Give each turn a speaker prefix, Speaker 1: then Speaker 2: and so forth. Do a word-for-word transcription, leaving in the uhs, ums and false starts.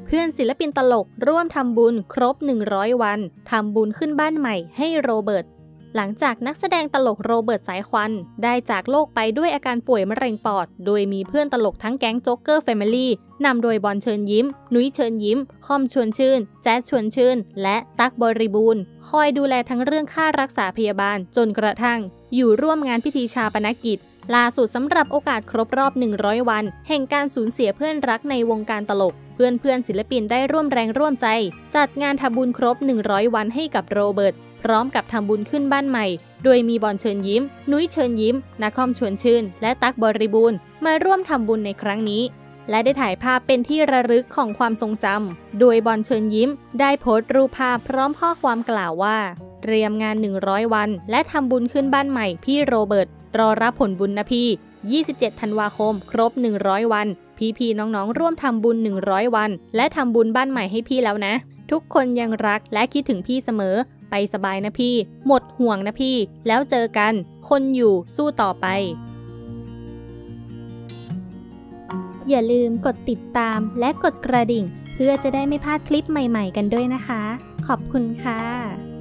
Speaker 1: เพื่อนศิลปินตลกร่วมทำบุญครบหนึ่งร้อยวันทำบุญขึ้นบ้านใหม่ให้โรเบิร์ตหลังจากนักแสดงตลกโรเบิร์ตสายควันได้จากโลกไปด้วยอาการป่วยมะเร็งปอดโดยมีเพื่อนตลกทั้งแก๊งโจ๊กเกอร์แฟมิลี่นำโดยบอลเชิญยิ้มนุ้ยเชิญยิ้มคอมชวนชื่นแจ๊ดชวนชื่นและตั๊กบริบูรณ์คอยดูแลทั้งเรื่องค่ารักษาพยาบาลจนกระทั่งอยู่ร่วมงานพิธีชาปนกิจล่าสุดสำหรับโอกาสครบรอบหนึ่งร้อยวันแห่งการสูญเสียเพื่อนรักในวงการตลกเพื่อนเพื่อนศิลปินได้ร่วมแรงร่วมใจจัดงานทำบุญครบหนึ่งร้อยวันให้กับโรเบิร์ตพร้อมกับทำบุญขึ้นบ้านใหม่โดยมีบอลเชิญยิ้มนุ้ยเชิญยิ้มนาคอมชวนชื่นและตั๊กบริบูรณ์มาร่วมทำบุญในครั้งนี้และได้ถ่ายภาพเป็นที่ระลึกของความทรงจำโดยบอลเชิญยิ้มได้โพสต์รูปภาพพร้อมข้อความกล่าวว่าเตรียมงานหนึ่งร้อยวันและทำบุญขึ้นบ้านใหม่พี่โรเบิร์ตรอรับผลบุญนะพี่ยี่สิบเจ็ดธันวาคมครบหนึ่งร้อยวันพี่ๆน้องๆร่วมทำบุญหนึ่งร้อยวันและทำบุญบ้านใหม่ให้พี่แล้วนะทุกคนยังรักและคิดถึงพี่เสมอไปสบายนะพี่หมดห่วงนะพี่แล้วเจอกันคนอยู่สู้ต่อไปอย่าลืมกดติดตามและกดกระดิ่งเพื่อจะได้ไม่พลาดคลิปใหม่ๆกันด้วยนะคะขอบคุณค่ะ